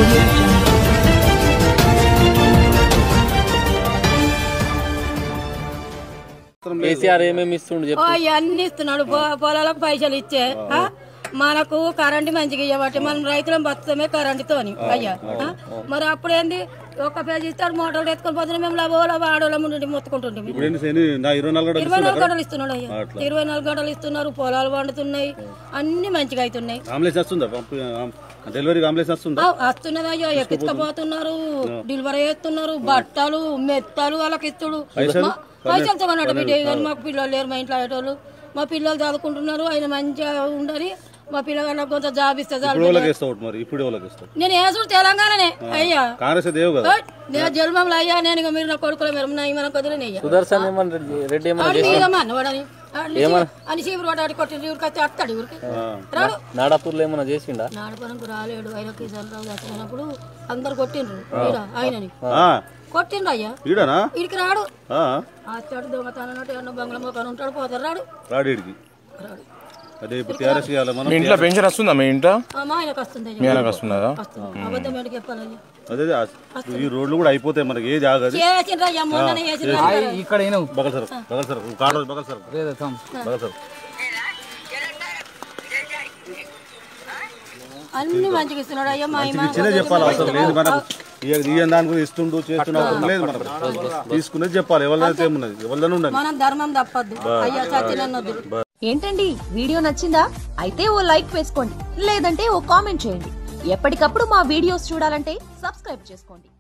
కేసీఆర్ ఏమేమి ఇస్తుండు చెప్పు. అన్ని ఇస్తున్నాడు. పొలాలకు పైసలు ఇచ్చే మనకు కరెంటు మంచిగా ఇవ్వబట్టి మనం రైతులం బతుకమే కరెంటుతోని అయ్యా. మరి అప్పుడేంది ఒక్క పేజీ ఇస్తాడు, మోటార్లు ఎత్తుకొని పోతున్నాం. మేము లాభోలా ఆడోళ్ళ ముందు మొత్తుకుంటుంటాం. 24 గంటలు ఇస్తున్నాడు అయ్యా. 24 గంటలు ఇస్తున్నారు. పొలాలు పండుతున్నాయి, అన్ని మంచిగా అవుతున్నాయి. వస్తున్నది అయ్యో, ఎక్కించుకపోతున్నారు, డెలివరీ చేస్తున్నారు. బట్టలు మెత్తలు వాళ్ళకి ఇస్తుడు. పైసలు తగన్నాడు బిడ్డ. కానీ మాకు పిల్లలు లేరు, మా ఇంట్లో అయ్యేటోళ్ళు. మా పిల్లలు చదువుకుంటున్నారు. ఆయన మంచిగా ఉండని మా పిల్లగాళ్ళకి కొంత జాబ్ ఇస్తే నేను వేసుడు తెలంగాణనే అయ్యా. నేను జన్మంలో అయ్యా. నేను మీరు నా కొడుకుల మన కొద్దినే అని చీపురు పట్టాడి కొట్టి ఊరికి అత్తాడు. ఊరికి రాడు. నాడాపూర్లో ఏమన్నా చేసిండా? నాడపురంకు రాలేడు. ఆయన కిషన్ రావు చచ్చిపోయినప్పుడు అందరు కొట్టిండ్రు ఆయనని. కొట్టిండ్రు అయ్యా. ఇడికి రాడు. అత్తాడు దొంగతనం ఎన్నో బంగ్లా మొక్కలు ఉంటాడు. పోతారు. రాడు. మీ ఇంట్లో పెన్షన్ వస్తుందా? మీ ఇంట్లో మా ఆయనకు వస్తుంది. మీ ఆయనకు వస్తుందా? అబద్ధం ఏంటి చెప్పాలి. ఈ రోడ్లు కూడా అయిపోతాయి మనకి. ఏ జాగ్రత్త అన్ని మంచిగా ఇస్తున్నాడు అయ్యా. చెప్పాలి. అసలు లేదు మనకు దాని గురించి ఇస్తుండు చేస్తున్నప్పుడు లేదు. మనకు తీసుకునేది చెప్పాలి. ఎవరిదైతే ఏమున్నది ఎవరిదైనా ఉండాలి. మనం ధర్మం తప్పద్దు అయ్యా. సత్యనన్నద్దు. ఏంటండి వీడియో నచ్చిందా? అయితే ఓ లైక్ వేసుకోండి, లేదంటే ఓ కామెంట్ చేయండి. ఎప్పటికప్పుడు మా వీడియోస్ చూడాలంటే సబ్స్క్రైబ్ చేసుకోండి.